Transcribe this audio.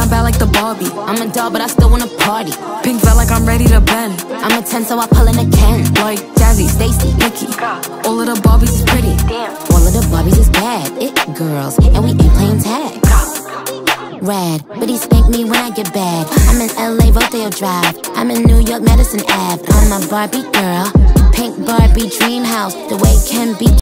my bad like the Barbie. I'm a doll, but I still wanna party. Pink felt like I'm ready to bend. I'm a 10, so I pull in a Ken. Like Jazzy, Stacy, Nikki, all of the Barbies is pretty. all of the Barbies is bad. It girls, and we ain't playing tag. Rad, but he spank me when I get bad. I'm in LA, Rodeo Drive. I'm in New York, Madison Ave. I'm a Barbie girl, pink Barbie dream house. The way it can be.